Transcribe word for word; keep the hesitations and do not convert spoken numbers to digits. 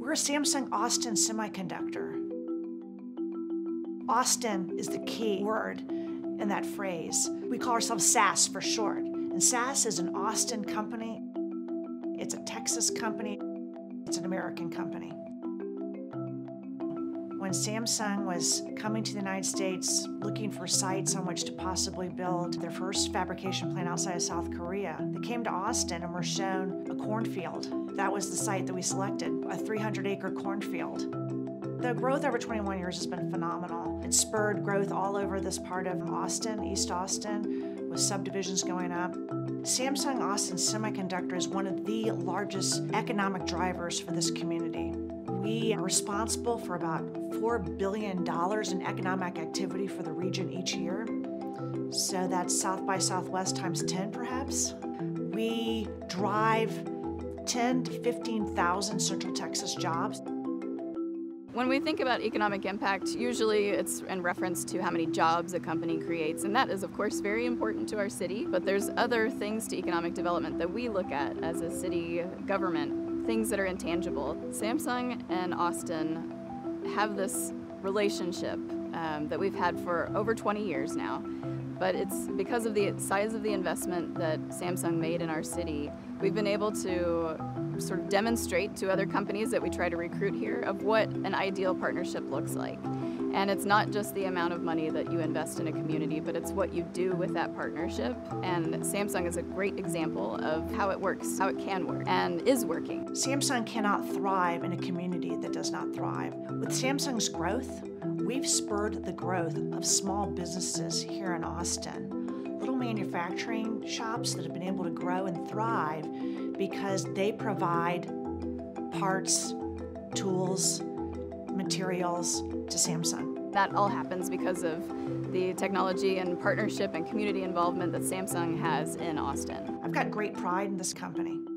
We're Samsung Austin Semiconductor. Austin is the key word in that phrase. We call ourselves S A S for short. And S A S is an Austin company. It's a Texas company. It's an American company. When Samsung was coming to the United States looking for sites on which to possibly build their first fabrication plant outside of South Korea, they came to Austin and were shown a cornfield. That was the site that we selected, a three hundred acre cornfield. The growth over twenty-one years has been phenomenal. It spurred growth all over this part of Austin, East Austin, with subdivisions going up. Samsung Austin Semiconductor is one of the largest economic drivers for this community. We are responsible for about four billion dollars in economic activity for the region each year. So that's South by Southwest times ten, perhaps. We drive ten to fifteen thousand Central Texas jobs. When we think about economic impact, usually it's in reference to how many jobs a company creates, and that is of course very important to our city, but there's other things to economic development that we look at as a city government, things that are intangible. Samsung and Austin have this relationship um, that we've had for over twenty years now, but it's because of the size of the investment that Samsung made in our city, we've been able to sort of demonstrate to other companies that we try to recruit here of what an ideal partnership looks like. And it's not just the amount of money that you invest in a community, but it's what you do with that partnership. And Samsung is a great example of how it works, how it can work, and is working. Samsung cannot thrive in a community that does not thrive. With Samsung's growth, we've spurred the growth of small businesses here in Austin. Little manufacturing shops that have been able to grow and thrive because they provide parts, tools, materials to Samsung. That all happens because of the technology and partnership and community involvement that Samsung has in Austin. I've got great pride in this company.